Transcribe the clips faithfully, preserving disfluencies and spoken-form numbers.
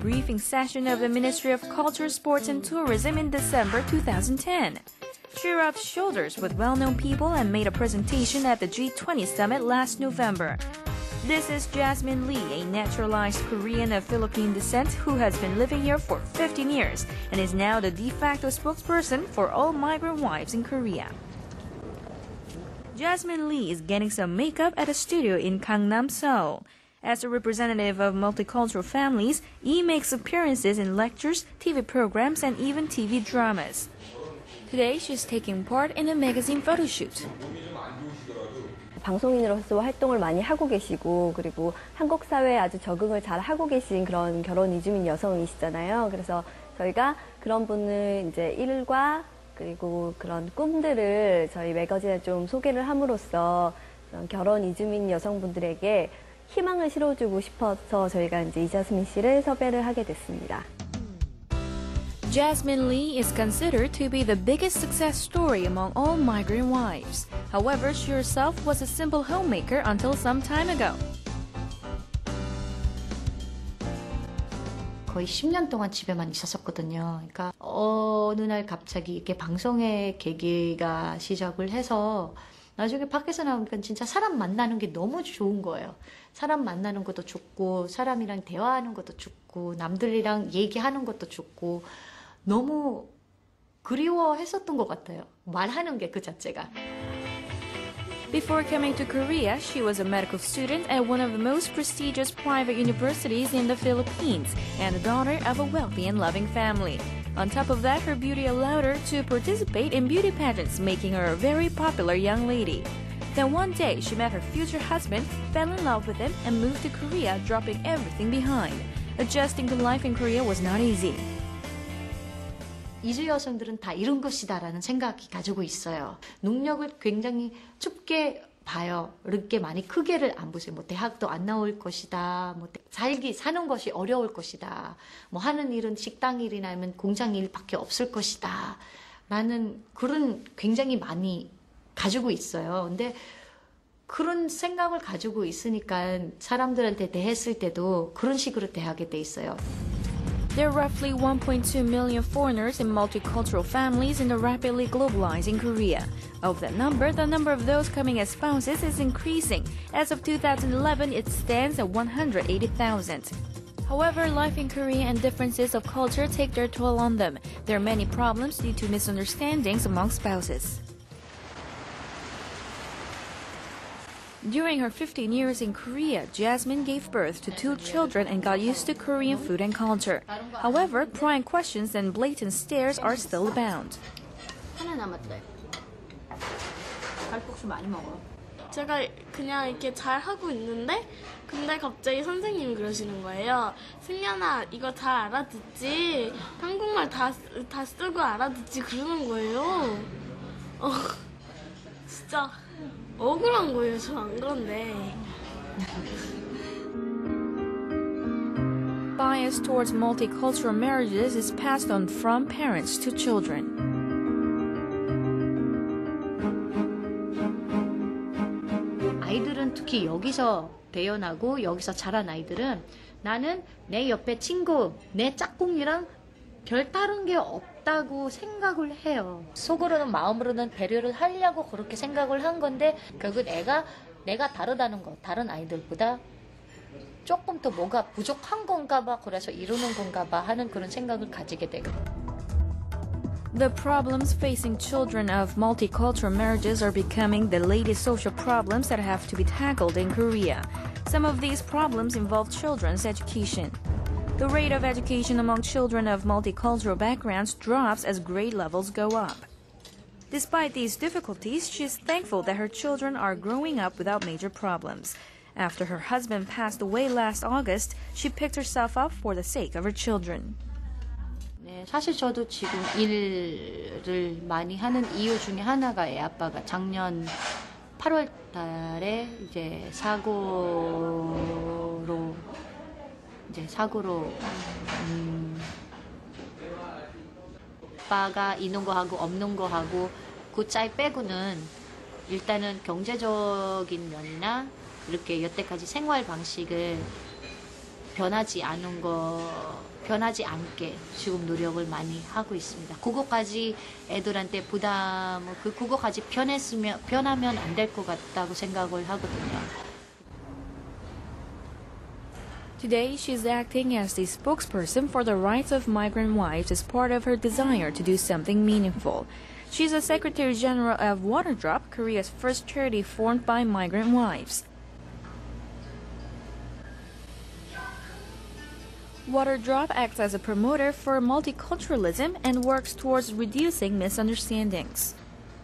briefing session of the Ministry of Culture, Sports and Tourism in December two thousand ten. She rubbed shoulders with well-known people and made a presentation at the G twenty summit last November. This is Jasmine Lee, a naturalized Korean of Philippine descent who has been living here for fifteen years and is now the de facto spokesperson for all migrant wives in Korea. Jasmine Lee is getting some makeup at a studio in Gangnam, Seoul. As a representative of multicultural families, Lee makes appearances in lectures, T V programs, and even T V dramas. Today, she's taking part in a magazine photo shoot. 방송인으로서 활동을 많이 하고 계시고 그리고 한국 사회에 아주 적응을 잘 하고 계신 그런 결혼 이주민 여성이시잖아요. 그래서 저희가 그런 분을 이제 일과 그리고 그런 꿈들을 저희 매거진에 좀 소개를 함으로써 결혼 이주민 여성분들에게 희망을 실어주고 싶어서 저희가 이제 이자스민 씨를 섭외를 하게 됐습니다. Jasmine Lee is considered to be the biggest success story among all migrant wives. However, she herself was a simple homemaker until some time ago. 거의 십 년 동안 집에만 있었었거든요. 그러니까 어느 날 갑자기 이렇게 방송의 계기가 시작을 해서 나중에 밖에서 나오니까 진짜 사람 만나는 게 너무 좋은 거예요. 사람 만나는 것도 좋고 사람이랑 대화하는 것도 좋고 남들이랑 얘기하는 것도 좋고 너무 그리워했었던 것 같아요. 말하는 게 그 자체가. Before coming to Korea, she was a medical student at one of the most prestigious private universities in the Philippines and the daughter of a wealthy and loving family. On top of that, her beauty allowed her to participate in beauty pageants, making her a very popular young lady. Then one day, she met her future husband, fell in love with him, and moved to Korea, dropping everything behind. Adjusting to life in Korea was not easy. 이주 여성들은 다 이런 것이다라는 생각이 가지고 있어요. 능력을 굉장히 좁게 봐요. 이렇게 많이 크게를 안 보세요. 뭐 대학도 안 나올 것이다. 뭐 살기 사는 것이 어려울 것이다. 뭐 하는 일은 식당 일이나 아니면 공장 일밖에 없을 것이다. 라는 그런 굉장히 많이 가지고 있어요. 근데 그런 생각을 가지고 있으니까 사람들한테 대했을 때도 그런 식으로 대하게 돼 있어요. There are roughly one point two million foreigners in multicultural families in the rapidly globalizing Korea. Of that number, the number of those coming as spouses is increasing. As of two thousand eleven, it stands at one hundred eighty thousand. However, life in Korea and differences of culture take their toll on them. There are many problems due to misunderstandings among spouses. During her fifteen years in Korea, Jasmine gave birth to two children and got used to Korean food and culture. However, prying questions and blatant stares are still abound. 하나 남았대. 칼국수 많이 먹어. 제가 그냥 이렇게 잘 하고 있는데 근데 갑자기 선생님이 그러시는 거예요. 승연아 이거 다 알아듣지? 한국말 다, 다 쓰고 알아듣지? 그러는 거예요. 어, 진짜 억울한 거예요. 저 안 그런데. Bias towards multicultural marriages is passed on from parents to children. 아이들은 특히 여기서 태어나고 여기서 자란 아이들은 나는 내 옆에 친구, 내 짝꿍이랑 별 다른 게 없다고 생각을 해요. 속으로는 마음으로는 배려를 하려고 그렇게 생각을 한 건데 결국 내가 내가 다르다는 거, 다른 아이들보다 조금 더 뭐가 부족한 건가 봐, 그래서 이러는 건가 봐 하는 그런 생각을 가지게 되고. The problems facing children of multicultural marriages are becoming the latest social problems that have to be tackled in Korea. Some of these problems involve children's education. The rate of education among children of multicultural backgrounds drops as grade levels go up. Despite these difficulties, she is thankful that her children are growing up without major problems. After her husband passed away last August, she picked herself up for the sake of her children. 네, 사실 저도 지금 일을 많이 하는 이유 중에 하나가 애 아빠가 작년 팔월 달에 이제 사고로 이제 사고로 음, 아빠가 있는 거 하고 없는 거 하고 그 차이 빼고는 일단은 경제적인 면이나 이렇게 여태까지 생활 방식을 변하지 않은 거 변하지 않게 지금 노력을 많이 하고 있습니다. 그거까지 애들한테 부담, 그 그거까지 변했으면 변하면 안 될 것 같다고 생각을 하거든요. Today, she's acting as the spokesperson for the rights of migrant wives as part of her desire to do something meaningful. She's a Secretary General of Waterdrop, Korea's first charity formed by migrant wives. Waterdrop acts as a promoter for multiculturalism and works towards reducing misunderstandings.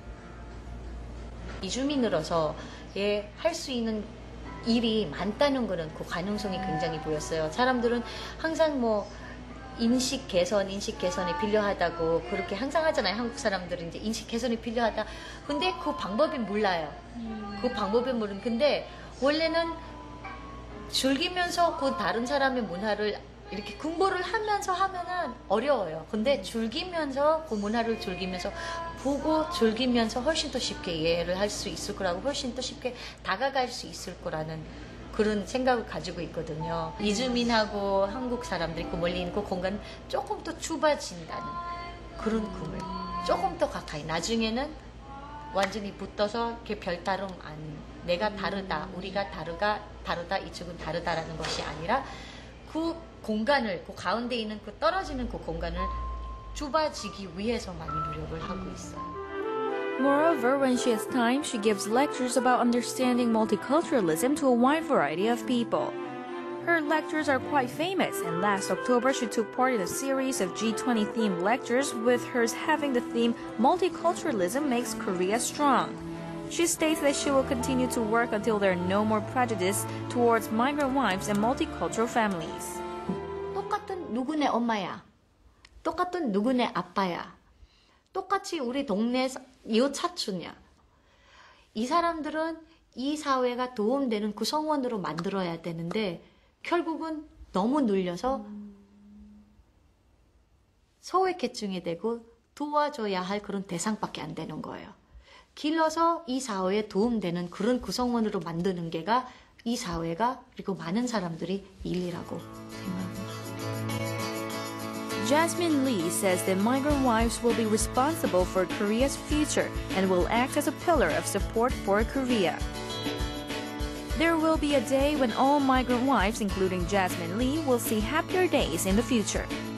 이주민으로서 예, 할 수 있는 일이 많다는 거는 그 가능성이 굉장히 보였어요. 사람들은 항상 뭐 인식 개선, 인식 개선이 필요하다고 그렇게 항상 하잖아요. 한국 사람들은 이제 인식 개선이 필요하다. 근데 그 방법이 몰라요. 그 방법이 모르는. 근데 원래는 즐기면서 그 다른 사람의 문화를 이렇게 공부를 하면서 하면은 어려워요. 근데 즐기면서 그 문화를 즐기면서 보고 즐기면서 훨씬 더 쉽게 이해를 할 수 있을 거라고 훨씬 더 쉽게 다가갈 수 있을 거라는 그런 생각을 가지고 있거든요. 이주민하고 한국 사람들이 그 멀리 있는 그 공간 조금 더 좁아진다는 그런 꿈을 조금 더 가까이 나중에는 완전히 붙어서 이렇게 별다름 안 내가 다르다 우리가 다르가 다르다 이쪽은 다르다라는 것이 아니라 그 공간을 그 가운데 있는 그 떨어지는 그 공간을 좁아지기 위해서 많이 노력을 하고 있어요. Moreover, when she has time, she gives lectures about understanding multiculturalism to a wide variety of people. Her lectures are quite famous, and last October she took part in a series of G twenty themed lectures, with hers having the theme Multiculturalism Makes Korea Strong. She states that she will continue to work until there are no more prejudice towards migrant wives and multicultural families. 똑같은 누구네 엄마야. 똑같은 누구네 아빠야. 똑같이 우리 동네 이웃사촌이야. 이 사람들은 이 사회가 도움되는 구성원으로 만들어야 되는데 결국은 너무 눌려서 소외계층이 되고 도와줘야 할 그런 대상밖에 안 되는 거예요. 길러서 이 사회에 도움되는 그런 구성원으로 만드는 게가 이 사회가 그리고 많은 사람들이 일이라고 생각합니다. Jasmine Lee says that migrant wives will be responsible for Korea's future and will act as a pillar of support for Korea. There will be a day when all migrant wives, including Jasmine Lee, will see happier days in the future.